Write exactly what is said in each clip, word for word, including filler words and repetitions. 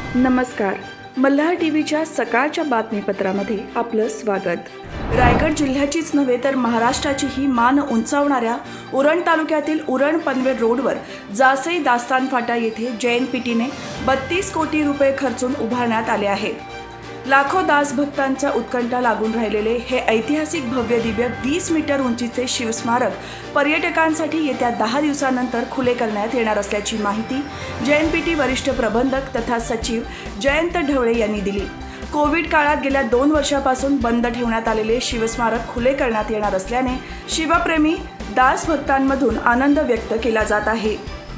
नमस्कार. मल्हार टीव्हीच्या सकाळच्या बातमीपत्रामध्ये आपलं स्वागत. रायगड जिल्ह्याचीच नव्हे तर महाराष्ट्राचीही मान उंचावणाऱ्या उरण तालुक्यातील उरण पनवेल रोडवर जासई दास्तान फाटा येथे जैनपीटीने बत्तीस कोटी रुपये खर्चून उभारण्यात आले आहे. लाखो दासभक्तांचा उत्कंठा लागून राहिलेले हे ऐतिहासिक भव्य दिव्य वीस मीटर उंचीचे शिवस्मारक पर्यटकांसाठी येत्या दहा दिवसानंतर खुले करण्यात येणार असल्याची माहिती जैनपीटी वरिष्ठ प्रबंधक तथा सचिव जयंत ढवळे यांनी दिली. कोविड काळात गेल्या दोन वर्षापासून बंद ठेवण्यात आलेले शिवस्मारक खुले करण्यात येणार असल्याने शिवप्रेमी दासभक्तांमधून आनंद व्यक्त केला जात आहे.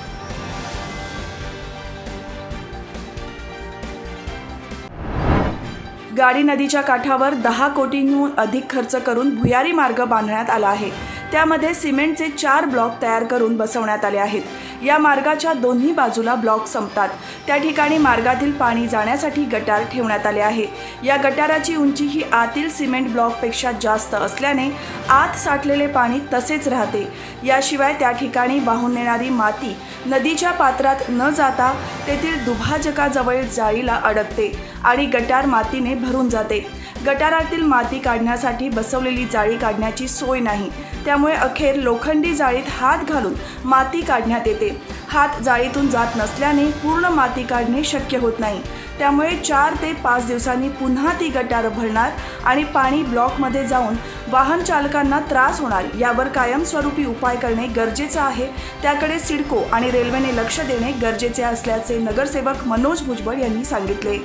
गाडी नदीच्या काठावर दहा कोटींहून अधिक खर्च करून भुयारी मार्ग बांधण्यात आला आहे. त्यामध्ये सिमेंटचे चार ब्लॉक तयार करून बसवण्यात आले आहेत. या मार्गाच्या दोन्ही बाजूला ब्लॉक संपतात. त्या ठिकाणी मार्गातील पाणी जाण्यासाठी गटार ठेवण्यात आले आहे. या गटाराची उंची ही आतील सिमेंट ब्लॉकपेक्षा जास्त असल्याने आत साठलेले पाणी तसेच राहते. याशिवाय त्या ठिकाणी वाहून नेणारी माती नदीच्या पात्रात न जाता तेथील दुभाजकाजवळ जाळीला अडकते आणि गटार मातीने भरून जाते. गटारातील माती काढण्यासाठी बसवलेली जाळी काढण्याची सोय नाही. त्यामुळे अखेर लोखंडी जाळीत हात घालून माती काढण्यात येते. हात जाळीतून जात नसल्याने पूर्ण माती काढणे शक्य होत नाही. त्यामुळे चार ते पाच दिवसांनी पुन्हा ती गटार भरणार आणि पाणी ब्लॉकमध्ये जाऊन वाहन चालकांना त्रास होणार. यावर कायमस्वरूपी उपाय करणे गरजेचे आहे. त्याकडे सिडको आणि रेल्वेने लक्ष देणे गरजेचे असल्याचे नगरसेवक मनोज भुजबळ यांनी सांगितले.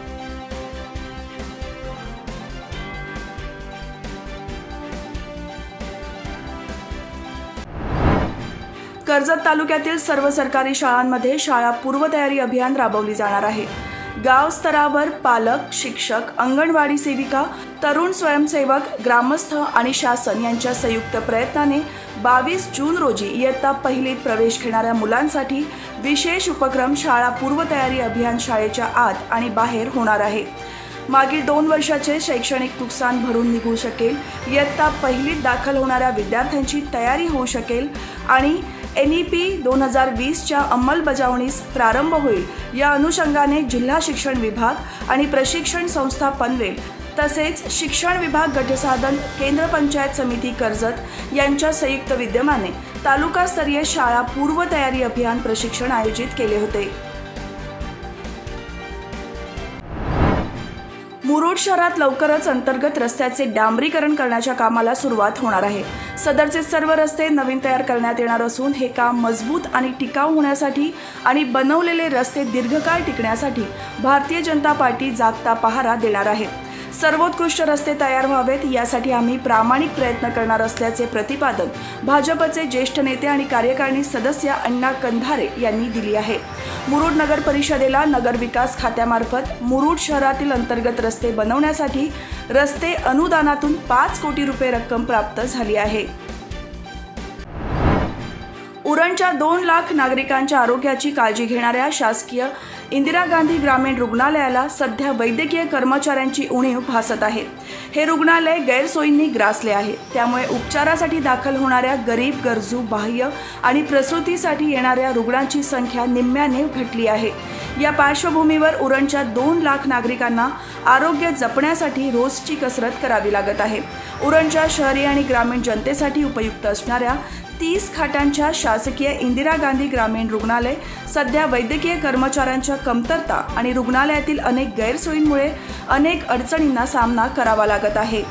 कर्जत तालुक्यातील सर्व सरकारी शाळांमध्ये शाळा पूर्वतयारी अभियान राबवली जाणार आहे. गाव स्तरावर पालक, शिक्षक, अंगणवाडी सेविका, तरुण स्वयंसेवक, ग्रामस्थ आणि शासन यांच्या संयुक्त प्रयत्नाने बावीस जून रोजी इयत्ता पहिलीत प्रवेश घेणाऱ्या मुलांसाठी विशेष उपक्रम शाळा पूर्वतयारी अभियान शाळेच्या आत आणि बाहेर होणार आहे. मागील दोन वर्षाचे शैक्षणिक नुकसान भरून निघू शकेल. इयत्ता पहिलीत दाखल होणाऱ्या विद्यार्थ्यांची तयारी होऊ शकेल आणि एन ई पी दोन हजार वीसच्या अंमलबजावणीस प्रारंभ होईल. या अनुषंगाने जिल्हा शिक्षण विभाग आणि प्रशिक्षण संस्था पनवेल तसेच शिक्षण विभाग गटसाधन केंद्र पंचायत समिती कर्जत यांच्या संयुक्त विद्यमाने तालुकास्तरीय शाळा पूर्वतयारी अभियान प्रशिक्षण आयोजित केले होते. मुरुड शहरात लवकरच अंतर्गत रस्त्याचे डांबरीकरण करण्याच्या कामाला सुरुवात होणार आहे. सदरचे सर्व रस्ते नवीन तयार करण्यात येणार असून हे काम मजबूत आणि टिकाऊ होण्यासाठी आणि बनवलेले रस्ते दीर्घकाळ टिकण्यासाठी भारतीय जनता पार्टी जागता पहारा देणार आहे. सर्वोत्कृष्ट रस्ते तयार व्हावेत यासाठी आम्ही प्रामाणिक प्रयत्न करणार असल्याचे प्रतिपादन भाजपचे ज्येष्ठ नेते आणि कार्यकारिणी सदस्य अण्णा कंधारे यांनी दिली आहे. मुरुड नगर परिषदेला नगर विकास खात्यामार्फत मुरुड शहरातील अंतर्गत रस्ते बनवण्यासाठी रस्ते अनुदानातून पाच कोटी रुपये रक्कम प्राप्त झाली आहे. उरणच्या दोन लाख नागरिकांच्या आरोग्याची काळजी घेणाऱ्या शासकीय इंदिरा गांधी ग्रामीण रुग्णालयाला सध्या वैद्यकीय कर्मचाऱ्यांची उणीव भासत आहे. हे रुग्णालय गैरसोयींनी ग्रासले आहे. त्यामुळे उपचारासाठी दाखल होणाऱ्या गरीब, गरजू, बाह्य आणि प्रसूतीसाठी येणाऱ्या रुग्णांची संख्या निम्म्याने घटली आहे. या पार्श्वभूमीवर उरणच्या दोन लाख नागरिकांना आरोग्य जपण्यासाठी रोजची कसरत करावी लागत आहे. उरणच्या शहरी आणि ग्रामीण जनतेसाठी उपयुक्त असणाऱ्या तीस खाटांच्या शासकीय इंदिरा गांधी ग्रामीण रुग्णालय सध्या वैद्यकीय कर्मचाऱ्यांच्या कमतरता आणि रुग्णालयातील अनेक गैरसोयींमुळे अनेक अडचणींना सामना करावा लागत आहे.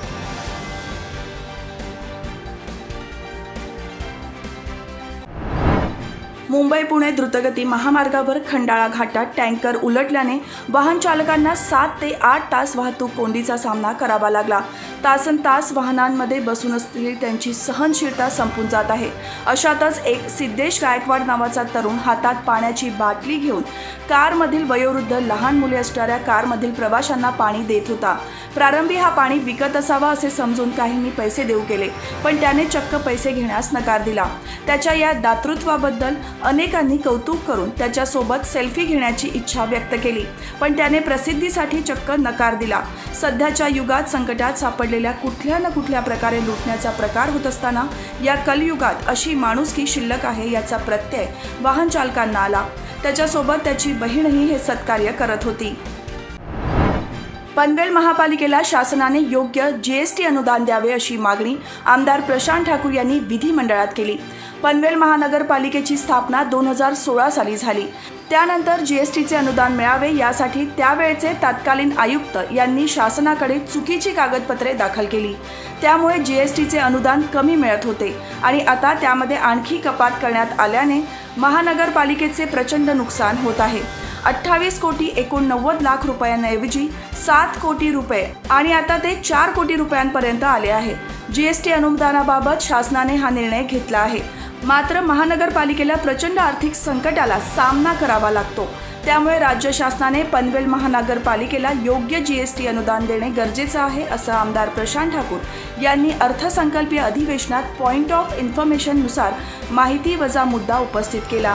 मुंबई पुणे द्रुतगती महामार्गावर खंडाळा घाटात टँकर उलटल्याने वाहन चालकांना सात ते आठ तास वाहतूक कोंडीचा सामना करावा लागला. तासन तास वाहनांमध्ये बसून असलेली त्यांची सहनशीलता संपून जात आहे. अशातच एक सिद्धेश गायकवाड नावाचा तरुण हातात पाण्याची बाटली घेऊन कारमधील वयोवृद्ध लहान मुले असणाऱ्या कारमधील प्रवाशांना पाणी देत होता. प्रारंभी हा पाणी विकत असावा असे समजून काहींनी पैसे देऊ केले, पण त्याने चक्क पैसे घेण्यास नकार दिला. त्याच्या या दातृत्वाबद्दल अनेकांनी कौतुक करून त्याच्यासोबत सेल्फी घेण्याची इच्छा व्यक्त केली, पण त्याने प्रसिद्धीसाठी चक्क नकार दिला. सध्याच्या युगात संकटात सापडलेल्या कुठल्या ना कुठल्या प्रकारे लुटण्याचा प्रकार होत असताना या कलयुगात अशी माणुसकी शिल्लक आहे याचा प्रत्यय वाहन चालकांना आला. त्याच्यासोबत त्याची बहीणही हे सत्कार्य करत होती। पनवेल महापालिकेला शासनाने योग्य जीएसटी अनुदान द्यावे अशी मागणी आमदार प्रशांत ठाकूर यांनी विधिमंडळात केली। पनवेल महानगरपालिकेची स्थापना दोन हजार सोळा साली झाली। त्यानंतर जीएसटीचे अनुदान मिळावे यासाठी त्यावेळचे तत्कालीन आयुक्त यांनी शासनाकडे चुकीची कागदपत्रे दाखल केली। त्यामुळे जीएसटीचे अनुदान कमी मिळत होते आणि आता त्यामध्ये आणखी कपात करण्यात आल्याने महानगरपालिकेचे प्रचंड नुकसान होत आहे। अठ्ठावीस कोटी एकोणनव्वद लाख रुपयांऐवजी सात कोटी रुपये आणि आता ते चार कोटी रुपयांपर्यंत आले आहे। जीएसटी अनुदानाबाबत शासनाने हा निर्णय घेतला आहे, मात्र महानगरपालिकेला प्रचंड आर्थिक संकटाला सामना करावा लागतो। त्यामुळे राज्य शासनाने पनवेल महानगरपालिकेला योग्य जीएसटी अनुदान देणे गरजेचे आहे, असं आमदार प्रशांत ठाकूर यांनी अर्थसंकल्पीय अधिवेशनात पॉइंट ऑफ इन्फॉर्मेशन नुसार माहिती वजा मुद्दा उपस्थित केला।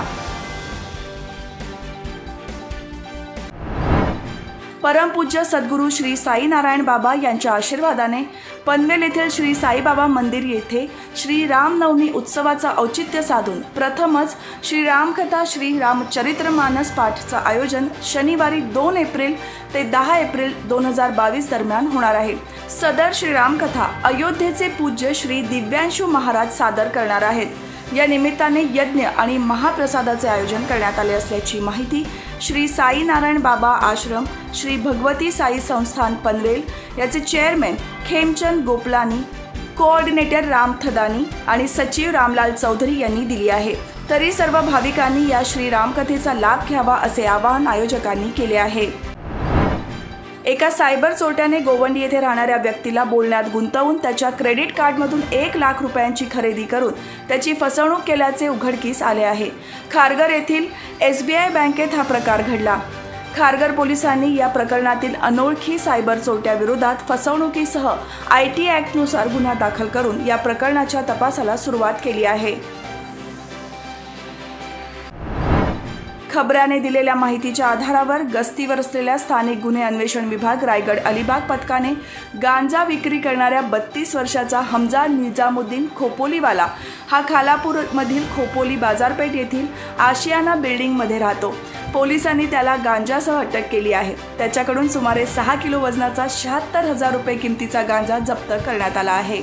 परमपूज्य सद्गुरू श्री साई नारायण बाबा यांच्या आशीर्वादाने पनवेल येथील श्री साईबाबा मंदिर येथे श्री रामनवमी उत्सवाचा औचित्य साधून प्रथमच श्री रामकथा श्री रामचरित्रमानस पाठचं आयोजन शनिवारी दोन एप्रिल ते दहा एप्रिल दोन हजार बावीस दरम्यान होणार आहे। सदर श्री रामकथा अयोध्येचे पूज्य श्री दिव्यांशू महाराज सादर करणार आहेत। या निमित्ताने यज्ञ आणि महाप्रसादाचे आयोजन करण्यात आले असल्याची माहिती श्री साई नारायण बाबा आश्रम श्री भगवती साई संस्थान पनवेल याचे चेअरमॅन खेमचंद गोपलानी, कोऑर्डिनेटर राम थदानी आणि सचिव रामलाल चौधरी यांनी दिली आहे। तरी सर्व भाविकांनी या श्री रामकथेचा लाभ घ्यावा असे आवाहन आयोजकांनी केले आहे। एका सायबर चोरट्याने गोवंडी येथे राहणाऱ्या व्यक्तीला बोलण्यात गुंतवून त्याच्या क्रेडिट कार्डमधून एक लाख रुपयांची खरेदी करून त्याची फसवणूक केल्याचे उघडकीस आले आहे। खारघर येथील एसबीआय बँकेत हा प्रकार घडला। खारघर पोलिसांनी या प्रकरणातील अनोळखी सायबर चोरट्याविरोधात फसवणुकीसह आय टी ॲक्टनुसार गुन्हा दाखल करून या प्रकरणाच्या तपासाला सुरुवात केली आहे। खबऱ्याने दिलेल्या माहितीच्या आधारावर गस्तीवर असलेल्या स्थानिक गुन्हे अन्वेषण विभाग रायगड अलिबाग पथकाने गांजा विक्री करणाऱ्या बत्तीस वर्षाचा हमजा निजामुद्दीन खोपोलीवाला हा खालापूरमधील खोपोली बाजारपेठ येथील आशियाना बिल्डिंगमध्ये राहतो। पोलिसांनी त्याला गांजासह अटक केली आहे। त्याच्याकडून सुमारे सहा किलो वजनाचा शहात्तर हजार रुपये किमतीचा गांजा जप्त करण्यात आला आहे।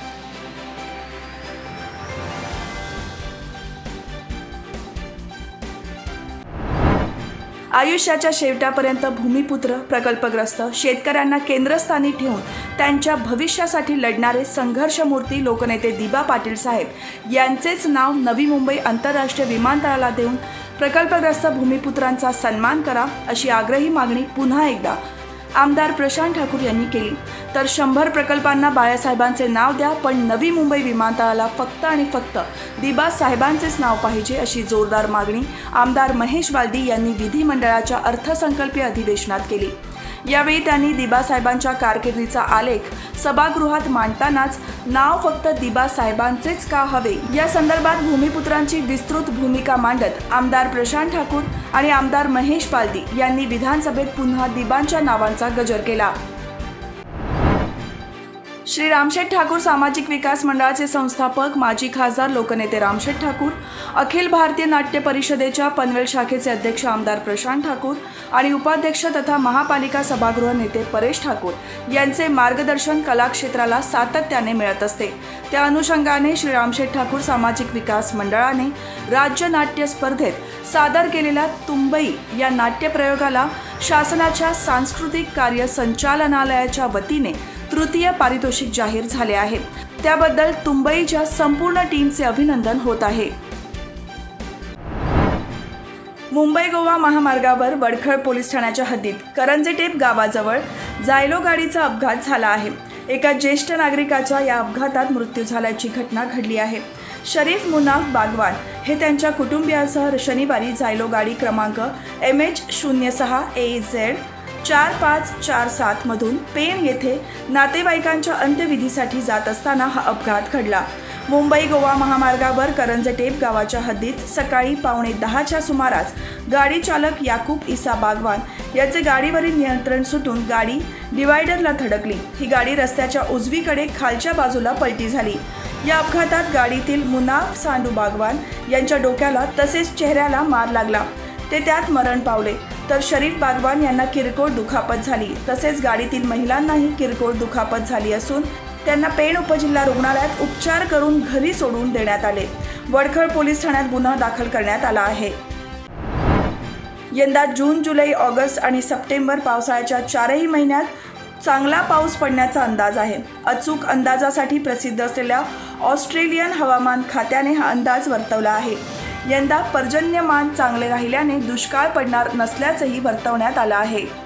आयुष्याच्या शेवटापर्यंत भूमिपुत्र प्रकल्पग्रस्त शेतकऱ्यांना केंद्रस्थानी ठेवून त्यांच्या भविष्यासाठी लढणारे संघर्षमूर्ती लोकनेते दिबा पाटील साहेब यांचेच नाव नवी मुंबई आंतरराष्ट्रीय विमानतळाला देऊन प्रकल्पग्रस्त भूमिपुत्रांचा सन्मान करा अशी आग्रही मागणी पुन्हा एकदा आमदार प्रशांत ठाकूर यांनी केली। तर शंभर प्रकल्पांना बाळासाहेबांचे नाव द्या, पण नवी मुंबई विमानतळाला फक्त आणि फक्त दिबा साहेबांचेच नाव पाहिजे अशी जोरदार मागणी आमदार महेश वाल्दी यांनी विधिमंडळाच्या अर्थसंकल्पीय अधिवेशनात केली। यावेळी त्यांनी दिबा साहेबांच्या कारकिर्दीचा आलेख सभागृहात मांडतानाच नाव फक्त दिबा साहेबांचेच का हवे या संदर्भात भूमिपुत्रांची विस्तृत भूमिका मांडत आमदार प्रशांत ठाकूर आणि आमदार महेश वाल्दी यांनी विधानसभेत पुन्हा दिबांच्या नावांचा गजर केला। श्री रामशेठ ठाकूर सामाजिक विकास मंडळाचे संस्थापक माजी खासदार लोकनेते रामशेठ ठाकूर, अखिल भारतीय नाट्य परिषदेच्या पनवेल शाखेचे अध्यक्ष आमदार प्रशांत ठाकूर आणि उपाध्यक्ष तथा महापालिका सभागृह नेते परेश ठाकूर यांचे मार्गदर्शन कलाक्षेत्राला सातत्याने मिळत असते। त्या अनुषंगाने श्री रामशेठ ठाकूर सामाजिक विकास मंडळाने राज्य नाट्य स्पर्धेत सादर केलेल्या तुंबई या नाट्यप्रयोगाला शासनाच्या सांस्कृतिक कार्य संचालनालयाच्या वतीने तृतीय पारितोषिक जाहीर झाले आहे। त्याबद्दल तुंबईच्या संपूर्ण टीमचे अभिनंदन होत आहे। मुंबई गोवा महामार्गावर वडखळ पोलीस ठाण्याच्या हद्दीत करंजेटेप गावाजवळ जायलो गाडीचा अपघात झाला आहे। एका ज्येष्ठ नागरिकाचा या अपघातात मृत्यू झाल्याची घटना घडली आहे। शरीफ मुनाफ बागवान हे त्यांच्या कुटुंबियासह शनिवारी जायलो गाडी क्रमांक एम एच शून्य सहा ए झेड चार पाच चार सात मधून पेण येथे नातेवाईकांच्या अंत्यविधीसाठी जात असताना हा अपघात घडला। मुंबई गोवा महामार्गावर करंजेटेप गावाच्या हद्दीत सकाळी पावणे दहाच्या सुमारास गाडी चालक याकूब इसा बागवान याचे गाडीवरील नियंत्रण सुटून गाडी डिवायडरला धडकली। ही गाडी रस्त्याच्या उजवीकडे खालच्या बाजूला पलटी झाली। या अपघातात गाडीतील मुनाफ सांडू बागवान यांच्या डोक्याला तसेच चेहऱ्याला मार लागला। ते त्यात मरण पावले, तर शरीफ बागवान यांना किरकोळ दुखापत झाली. तसेच गाडीतील महिलांनाही किरकोळ दुखापत झाली असून त्यांना पेण उपजिल्हा रुग्णालयात उपचार करून घरी सोडून देण्यात आले. वडखळ पोलीस ठाण्यात गुन्हा दाखल करण्यात आला आहे. यंदा जून, जुलै, ऑगस्ट आणि सप्टेंबर पावसाळ्याच्या चारही महिन्यात चांगला पाऊस पडण्याचा अंदाज आहे. अचूक अंदाजासाठी प्रसिद्ध असलेल्या ऑस्ट्रेलियन हवामान खात्याने हा अंदाज वर्तवला आहे. यंदा पर्जन्यमान चांगले राहिल्याने दुष्काळ पडणार नसल्याचंही वर्तवण्यात आलं आहे.